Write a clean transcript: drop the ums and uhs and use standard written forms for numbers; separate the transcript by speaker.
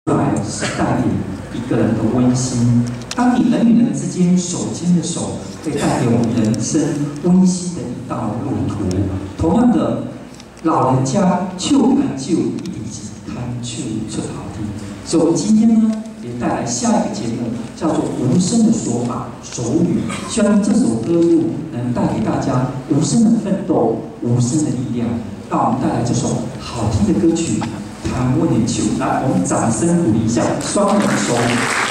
Speaker 1: 来是带给一个人的温馨。当你人与人之间手牵着手，会带给我们人生温馨的一道路途。同样的，老人家就看就一定是看就出好听。所以，我们今天呢，也带来下一个节目，叫做《无声的说法》手语。希望这首歌路能带给大家无声的奋斗、无声的力量。让我们带来这首好听的歌曲《谈温的酒》。来，我们掌声鼓励一下，双人手语。